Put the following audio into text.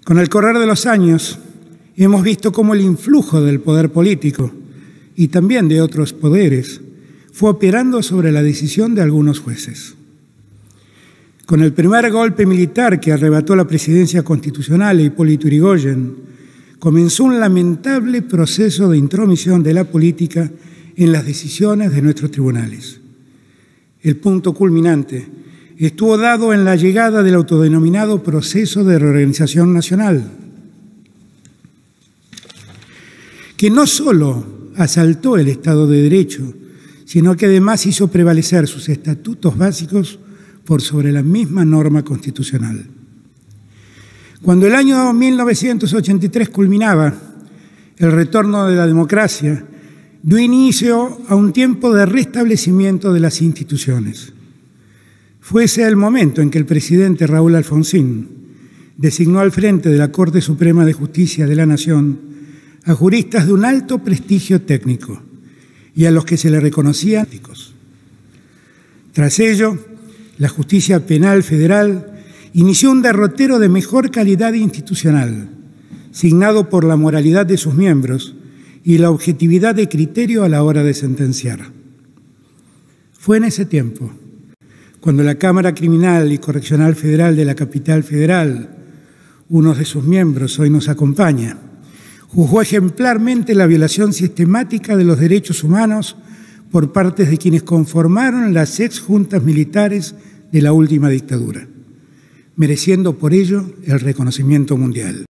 Con el correr de los años, hemos visto cómo el influjo del poder político y también de otros poderes fue operando sobre la decisión de algunos jueces. Con el primer golpe militar que arrebató la presidencia constitucional a Hipólito Yrigoyen, comenzó un lamentable proceso de intromisión de la política en las decisiones de nuestros tribunales. El punto culminante estuvo dado en la llegada del autodenominado proceso de reorganización nacional, que no solo asaltó el Estado de Derecho, sino que además hizo prevalecer sus estatutos básicos por sobre la misma norma constitucional. Cuando el año 1983 culminaba, el retorno de la democracia dio inicio a un tiempo de restablecimiento de las instituciones. Fue ese el momento en que el presidente Raúl Alfonsín designó al frente de la Corte Suprema de Justicia de la Nación a juristas de un alto prestigio técnico y a los que se le reconocían éticos. Tras ello, la justicia penal federal inició un derrotero de mejor calidad institucional, signado por la moralidad de sus miembros y la objetividad de criterio a la hora de sentenciar. Fue en ese tiempo cuando la Cámara Criminal y Correccional Federal de la Capital Federal, uno de sus miembros hoy nos acompaña, juzgó ejemplarmente la violación sistemática de los derechos humanos por parte de quienes conformaron las exjuntas militares de la última dictadura, mereciendo por ello el reconocimiento mundial.